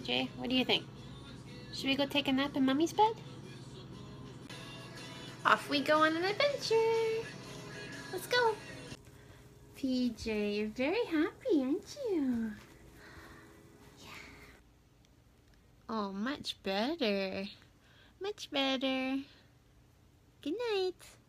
PJ? What do you think? Should we go take a nap in Mummy's bed? Off we go on an adventure! Let's go! PJ, you're very happy, aren't you? Yeah. Oh, much better. Much better. Good night.